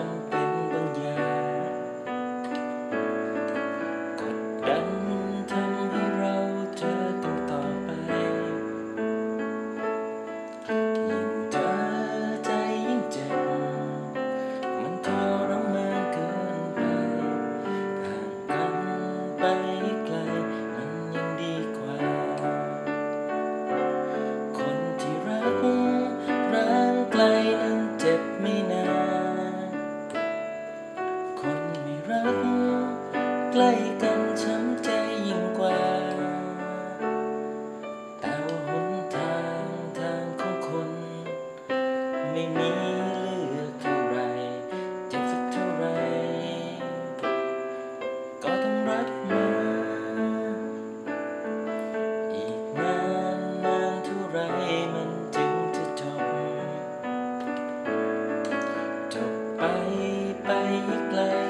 ำเป็นบางอย่างกดดันทำให้เราเจอกันต่อไปยิ่งเจอใจยิ่งเจ็บมันทรมานเกินไปห่างกันไปไกลมันยังดีกว่าคนที่รักร้างไกลนั้นเจ็บไม่นานคนไม่รักใกล้กันช้ำใจยิ่งกว่าแต่ว่าหนทางของคนไม่มีเลือกเท่าไรเจ็บสักเท่าไรก็ต้องรับมืออีกนานเท่าไรมันจึงจะจบไปอีกไกล